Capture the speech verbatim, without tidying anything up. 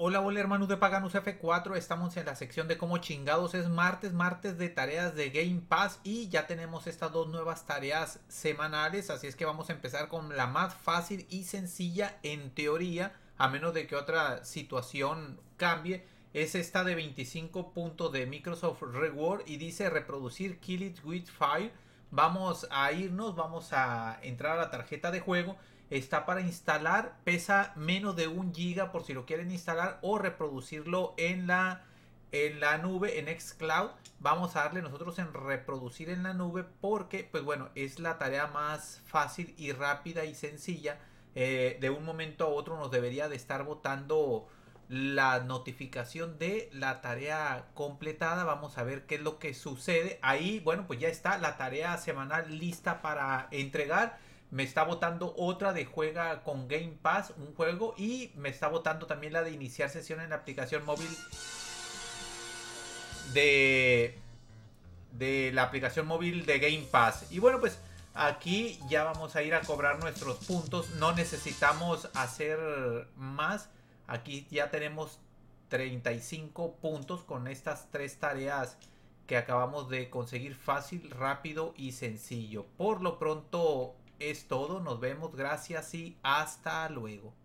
Hola, hola hermanos de Paganus F cuatro, estamos en la sección de cómo chingados es martes, martes de tareas de Game Pass y ya tenemos estas dos nuevas tareas semanales, así es que vamos a empezar con la más fácil y sencilla en teoría, a menos de que otra situación cambie, es esta de veinticinco puntos de Microsoft Reward y dice reproducir Kill It With Fire. Vamos a irnos, vamos a entrar a la tarjeta de juego. Está para instalar, pesa menos de un giga por si lo quieren instalar o reproducirlo en la, en la nube, en Xcloud. Vamos a darle nosotros en reproducir en la nube porque, pues bueno, es la tarea más fácil y rápida y sencilla. Eh, de un momento a otro nos debería de estar botando la notificación de la tarea completada. Vamos a ver qué es lo que sucede. Ahí, bueno, pues ya está la tarea semanal lista para entregar. Me está botando otra de juega con Game Pass, un juego, y me está botando también la de iniciar sesión en la aplicación móvil de, de la aplicación móvil de Game Pass. Y bueno, pues aquí ya vamos a ir a cobrar nuestros puntos. No necesitamos hacer más. Aquí ya tenemos treinta y cinco puntos con estas tres tareas que acabamos de conseguir fácil, rápido y sencillo. Por lo pronto es todo. Nos vemos. Gracias y hasta luego.